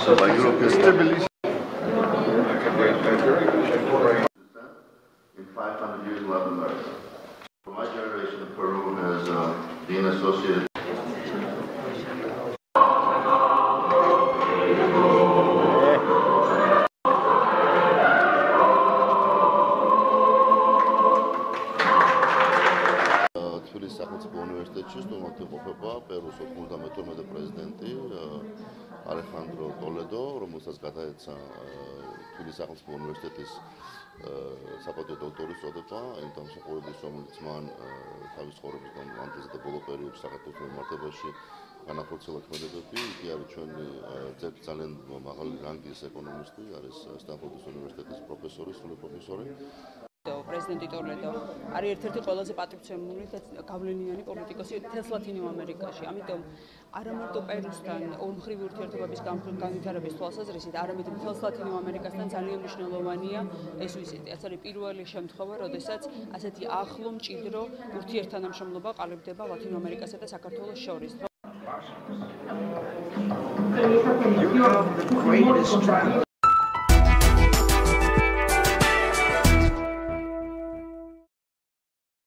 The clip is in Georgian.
by European stability. In 500 years in Latin America. For my generation, Peru has been associated. თბილისის სახელმწიფო უნივერსიტეტში სტუდენტი ყოფება პერუს 92 პრეზიდენტი ალეხანდრო ტოლედო, რომელსაც გადაეცა თბილისის სახელმწიფო უნივერსიტეტის საპატიო დოქტორის წოდება, იმ დამსახურების, რომელიც მან თავის ცხოვრების მანძილზე და ბოლო პერიოდში საქართველოს მიმართებაში განახორციელა ქმედებები. იგი არის ჩვენი ძალიან მაღალი რანგის ეკონომისტი, არის სტანფორდის უნივერსიტეტის პროფესორი, სრული პროფესორი. პრეზიდენტი ტოლედო არის ერთ-ერთი ყველაზე პატრიოტული და გავლენიანი პოლიტიკოსი მთელს ლათინურ ამერიკაში. ამიტომ არა მარტო პერუსთან ორმხრივი ურთიერთობების განვითარების თვალსაზრისით, არამედ მთელს ლათინურ ამერიკასთან ძალიან მნიშვნელოვანია ეს ვიზიტი. ეს არის პირველი შემთხვევა, როდესაც ასეთი ახლო მჭიდრო ურთიერთთანამშრომლობა ყალიბდება ლათინურ ამერიკასა და საქართველოს შორის.